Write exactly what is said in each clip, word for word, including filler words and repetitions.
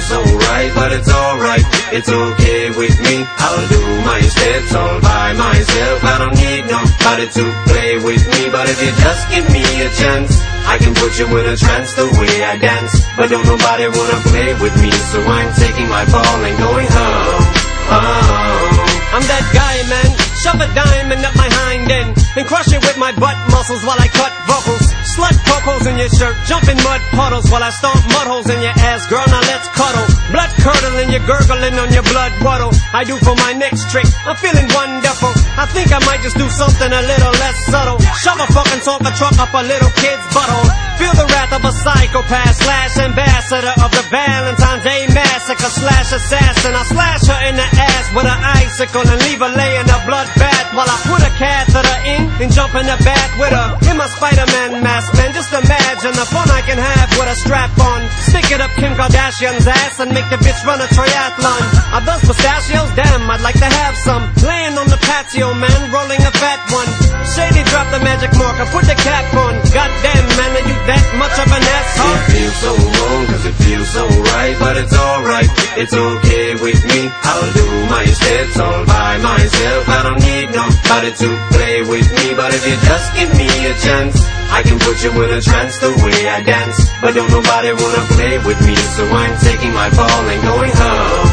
feels so right, but it's alright, it's okay with me. I'll do my steps all by myself. I don't need nobody to play with me. But if you just give me a chance, I can put you in a trance the way I dance. But don't nobody wanna play with me, so I'm taking my ball and going home, home. I'm that guy, man. Shove a diamond up my hind end and crush it with my butt muscles while I cut vocals. Slut poke holes in your shirt, jump in mud puddles while I stomp mud holes in your ass. Girl, now let's cuddle. Blood curdling, you're gurgling on your blood puddle. I do for my next trick, I'm feeling wonderful. I think I might just do something a little less subtle. Shove a fucking Tonka truck up a little kid's butthole. Feel the wrath of a psychopath slash ambassador of the Valentine's Day massacre slash assassin. I slash her in the ass with an icicle and leave her laying a bloodbath while I put a catheter in and jump in the bath with her in my Spider-Man mask. Man, just imagine the fun I can have with a strap on. Stick it up Kim Kardashian's ass and make the bitch run a triathlon. Are those pistachios? Damn, I'd like to have some. Laying on the patio, man, rolling a fat one. Shady, drop the magic marker, put the cap on. Goddamn, man, are you that much of an asshole? It feels so wrong, cause it feels so right, but it's alright, it's okay with me. I'll do my steps all by myself. I don't need nobody to play with me. But if you just give me a chance, I can put you in a trance the way I dance. But don't nobody wanna play with me, so I'm taking my ball and going home,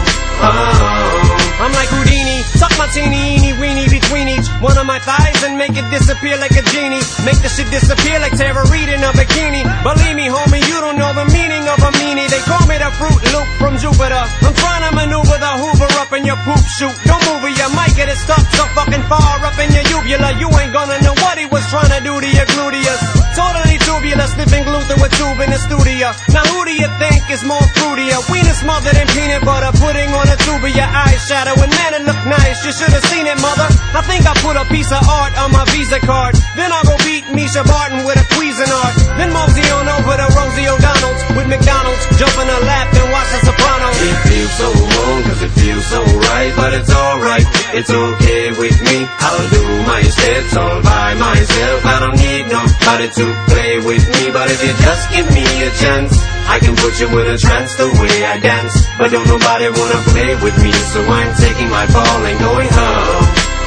home. I'm like Houdini, tuck my teeny eeny weeny between each one of my thighs and make it disappear like a genie. Make the shit disappear like Tara Reid in a bikini. Believe me, homie, you don't know the meaning of a meanie. They call me the Fruit Loop from Jupiter. I'm trying to maneuver the Hoover up in your poop chute. Don't move it, you might get it stuck so fucking far up in your uvula. You ain't gonna know what he was trying to do to your gluteus. Totally tubular, sniffing glue through a tube in the studio. Now who do you think is more fruitier? Wiener smothered in peanut butter, putting on a tube of your eyeshadow. And man, it look nice, you should've seen it, mother. I think I put a piece of art on my Visa card. Then I'll go beat Misha Barton with a Cuisinart. Then mosey on over to Rosie O'Donnell's with McDonald's. Jump in her lap and watch The Sopranos. It feels so wrong, cause it feels so right, but it's alright, it's okay with me. I'll do my steps all by myself. I don't need nobody to play with me. But if you just give me a chance, I can put you in a trance the way I dance. But don't nobody wanna play with me, so I'm taking my ball and going home,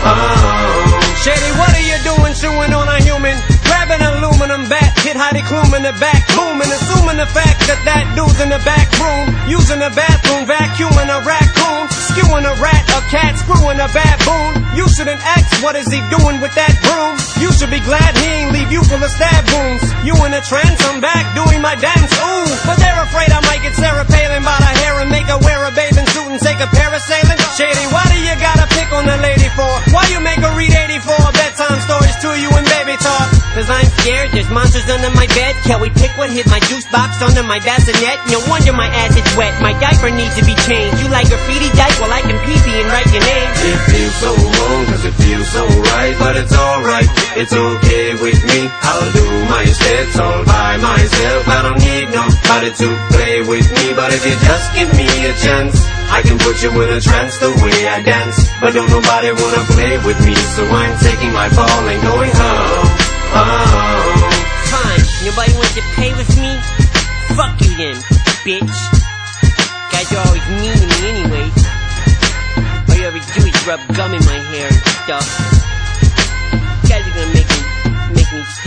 home. Shady, what are you doing chewing on a human? Grabbing an aluminum bat, hit Heidi Klum in the back, booming, assuming the fact that that dude's in the back room, using the bathroom, vacuuming a raccoon, skewing a rat, a cat, screwing a baboon. You shouldn't ask what is he doing with that broom. You should be glad he ain't leave you full of stab wounds. You in a trance, I'm back doing my dance, ooh. But they're afraid I might get Sarah Palin by the hair and make her wear a bathing suit and take a parasailing. Shady, why do you gotta pick on the lady for? Why you make her read eighty-four bedtime stories to you and baby talk? Cause I'm scared, there's monsters under my bed. Kelly Pickwood hit my juice box under my bassinet. No wonder my ass is wet, my diaper needs to be changed. You like graffiti dyke? Well I can pee-pee and write your name. It feels so wrong, cause it feels so right, but it's alright, it's okay with me. I'll do my steps all by myself. I don't need nobody to play with me. But if you just give me a chance, I can put you in a trance the way I dance. But don't nobody wanna play with me, so I'm taking my ball and going home, home. Fine, nobody wants to play with me? Fuck you then, bitch. Guys are always mean to me anyway. All you ever do is rub gum in my hair and stuff. You guys are gonna make me, make me